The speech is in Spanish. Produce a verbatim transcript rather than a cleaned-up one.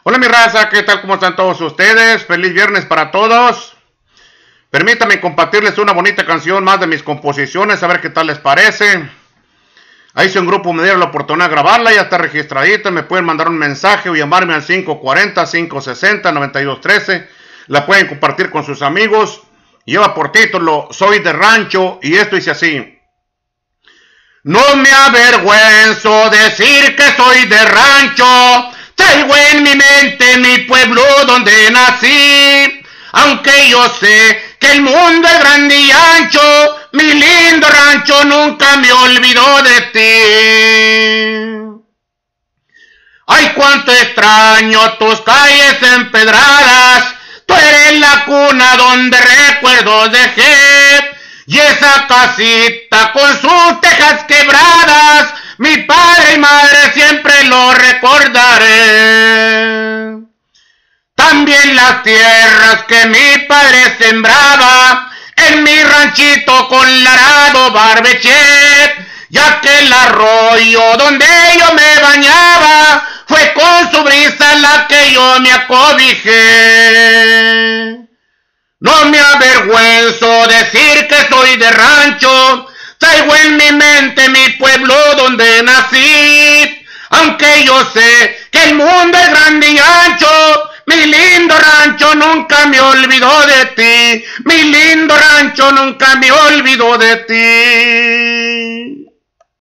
Hola mi raza, ¿qué tal? ¿Cómo están todos ustedes? Feliz viernes para todos. Permítanme compartirles una bonita canción más de mis composiciones, a ver qué tal les parece. Ahí si un grupo me diera la oportunidad de grabarla, ya está registradita, me pueden mandar un mensaje o llamarme al cinco cuatro cero, cinco seis cero, nueve dos uno tres. La pueden compartir con sus amigos. Lleva por título Soy de Rancho y esto dice así. No me avergüenzo decir que soy de rancho. Traigo en mi mente mi pueblo donde nací. Aunque yo sé que el mundo es grande y ancho, mi lindo rancho nunca me olvidó de ti. Ay, cuánto extraño tus calles empedradas. Tú eres la cuna donde recuerdos dejé. Y esa casita con sus tejas quebradas, mi padre y madre siempre lo recordaré. También las tierras que mi padre sembraba, en mi ranchito con Larado Barbechet, ya que el arroyo donde yo me bañaba, fue con su brisa la que yo me acobijé. No me avergüenzo decir que soy de rancho, traigo en mi mente mi pueblo donde nací. Aunque yo sé que el mundo es grande y ancho, mi lindo rancho nunca me olvidó de ti. Mi lindo rancho nunca me olvidó de ti.